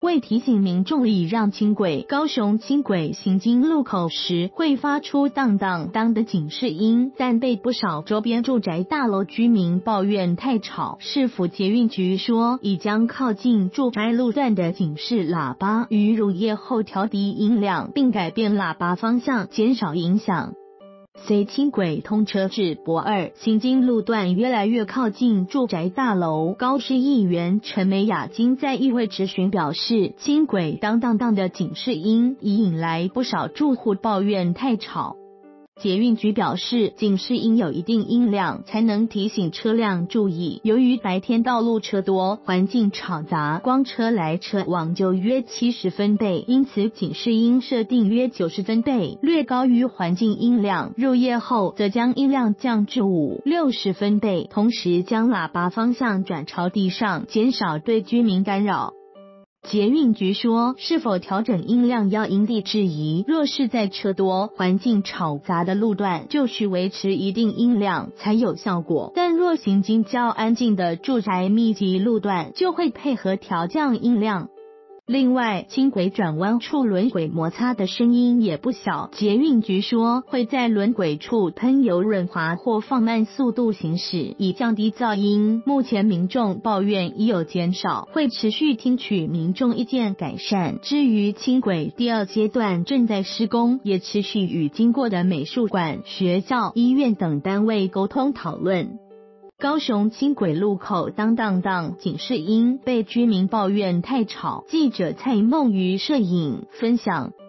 为提醒民众礼让轻轨，高雄轻轨行经路口时会发出当当当的警示音，但被不少周边住宅大楼居民抱怨太吵。市府捷运局说，已将靠近住宅路段的警示喇叭于入夜后调低音量，并改变喇叭方向，减少影响。随轻轨通车至駁二行经路段越来越靠近住宅大楼，高市议员陈美雅今在议会质询表示，轻轨当当当的警示音已引来不少住户抱怨太吵。捷运局表示，警示应有一定音量，才能提醒车辆注意。由于白天道路车多，环境嘈杂，光车来车往就约70分贝，因此警示音设定约90分贝，略高于环境音量。入夜后则将音量降至50-60分贝，同时将喇叭方向转朝地上，减少对居民干扰。捷运局说，是否调整音量要因地制宜，若是在车多、环境嘈杂的路段，就需维持一定音量才有效果，但若行经较安静的住宅密集路段，就会配合调降音量。另外，轻轨转弯处轮轨摩擦的声音也不小，捷运局说会在轮轨处喷油润滑或放慢速度行驶，以降低噪音。目前民众抱怨已有减少，会持续听取民众意见改善。至于轻轨第二阶段正在施工，也持续与经过的美术馆、学校、医院等单位沟通讨论。高雄轻轨路口当当当警示音被居民抱怨太吵，记者蔡梦瑜摄影分享。